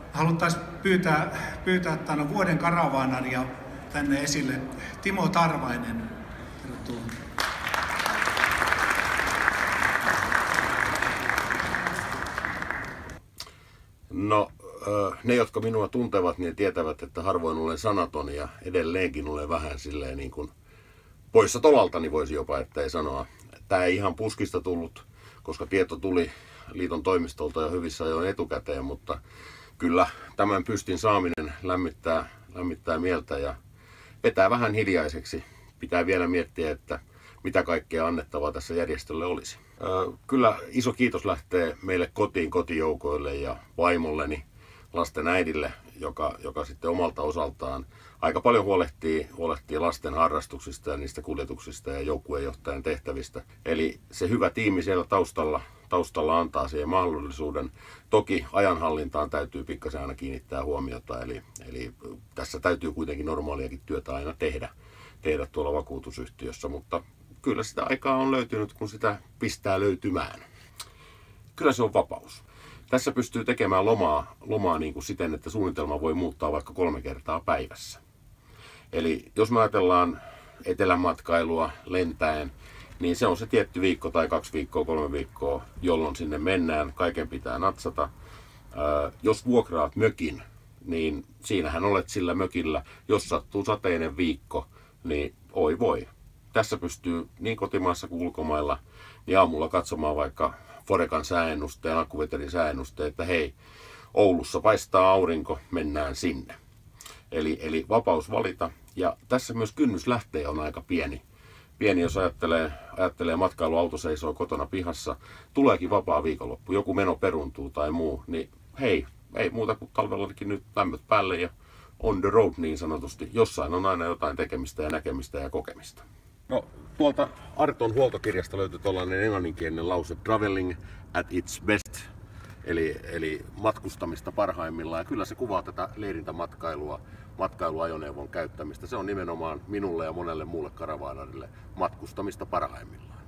Haluttaisiin pyytää vuoden karavanaria tänne esille. Timo Tarvainen. Tervetuloa. No, ne, jotka minua tuntevat, niin tietävät, että harvoin olen sanaton ja edelleenkin olen vähän silleen niin kuin poissa tolaltani voisi jopa, ettei sanoa. Tämä ei ihan puskista tullut, koska tieto tuli liiton toimistolta jo hyvissä ajoin etukäteen, mutta kyllä tämän pystin saaminen lämmittää mieltä ja vetää vähän hiljaiseksi. Pitää vielä miettiä, että mitä kaikkea annettavaa tässä järjestölle olisi. Kyllä iso kiitos lähtee meille kotijoukoille ja vaimolleni, lasten äidille, joka sitten omalta osaltaan aika paljon huolehtii lasten harrastuksista ja niistä kuljetuksista ja joukkueenjohtajan tehtävistä. Eli se hyvä tiimi siellä taustalla antaa siihen mahdollisuuden. Toki ajanhallintaan täytyy pikkasen aina kiinnittää huomiota, eli tässä täytyy kuitenkin normaaliakin työtä aina tehdä tuolla vakuutusyhtiössä, mutta kyllä sitä aikaa on löytynyt, kun sitä pistää löytymään. Kyllä se on vapaus. Tässä pystyy tekemään lomaa niin kuin siten, että suunnitelma voi muuttaa vaikka 3 kertaa päivässä. Eli jos me ajatellaan etelämatkailua lentäen, niin se on se tietty viikko tai 2 viikkoa, 3 viikkoa, jolloin sinne mennään. Kaiken pitää natsata. Jos vuokraat mökin, niin siinähän olet sillä mökillä. Jos sattuu sateinen viikko, niin oi voi. Tässä pystyy niin kotimaassa kuin ulkomailla niin aamulla katsomaan vaikka Forecan sääennusteen, Akkuveterin sääennusteen, että hei, Oulussa paistaa aurinko, mennään sinne. Eli vapaus valita. Ja tässä myös kynnys lähteä on aika pieni. Jos ajattelee matkailuauto seisoo kotona pihassa, tuleekin vapaa viikonloppu, joku meno peruntuu tai muu, niin hei, ei muuta kuin talvellakin nyt lämmöt päälle ja on the road niin sanotusti. Jossain on aina jotain tekemistä ja näkemistä ja kokemista. No, tuolta Arton huoltokirjasta löytyy tuollainen englanninkielinen lause traveling at its best, eli matkustamista parhaimmillaan. Ja kyllä se kuvaa tätä leirintämatkailua, matkailuajoneuvon käyttämistä. Se on nimenomaan minulle ja monelle muulle karavaanarille matkustamista parhaimmillaan.